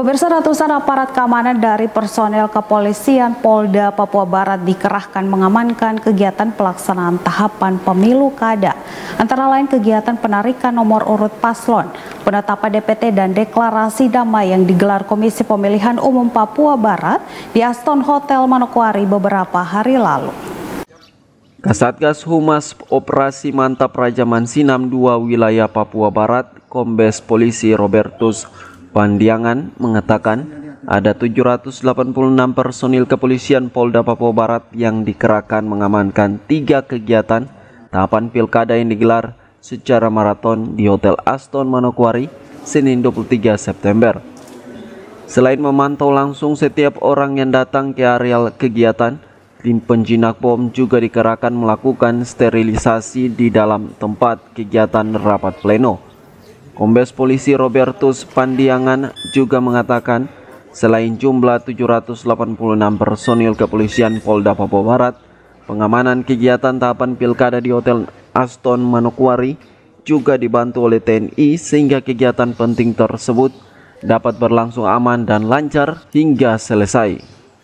Pemirsa, ratusan aparat keamanan dari personel kepolisian Polda Papua Barat dikerahkan mengamankan kegiatan pelaksanaan tahapan pemilu kada, antara lain kegiatan penarikan nomor urut paslon, penetapan DPT dan deklarasi damai yang digelar Komisi Pemilihan Umum Papua Barat di Aston Hotel Manokwari beberapa hari lalu. Kasatgas Humas Operasi Mantap Raja Mansinam 2 wilayah Papua Barat, Kombes Polisi Robertus Pandiangan mengatakan ada 786 personil kepolisian Polda Papua Barat yang dikerahkan mengamankan 3 kegiatan tahapan pilkada yang digelar secara maraton di Hotel Aston Manokwari Senin 23 September. Selain memantau langsung setiap orang yang datang ke areal kegiatan, tim penjinak bom juga dikerahkan melakukan sterilisasi di dalam tempat kegiatan rapat pleno. Kombes Polisi Robertus Pandiangan juga mengatakan selain jumlah 786 personil kepolisian Polda Papua Barat, pengamanan kegiatan tahapan pilkada di Hotel Aston Manokwari juga dibantu oleh TNI sehingga kegiatan penting tersebut dapat berlangsung aman dan lancar hingga selesai.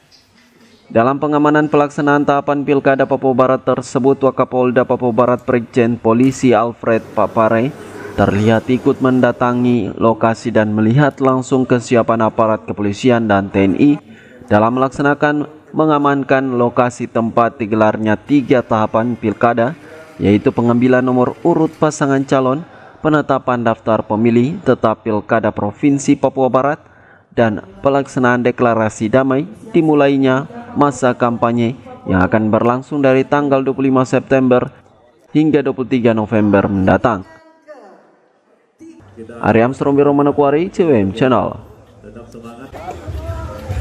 Dalam pengamanan pelaksanaan tahapan pilkada Papua Barat tersebut, Wakapolda Papua Barat Brigjen Polisi Alfred Papare terlihat ikut mendatangi lokasi dan melihat langsung kesiapan aparat kepolisian dan TNI dalam melaksanakan mengamankan lokasi tempat digelarnya 3 tahapan pilkada, yaitu pengambilan nomor urut pasangan calon, penetapan daftar pemilih tetap pilkada Provinsi Papua Barat, dan pelaksanaan deklarasi damai dimulainya masa kampanye yang akan berlangsung dari tanggal 25 September hingga 23 November mendatang. Ari Armstrong, Manokwari, CWM Channel.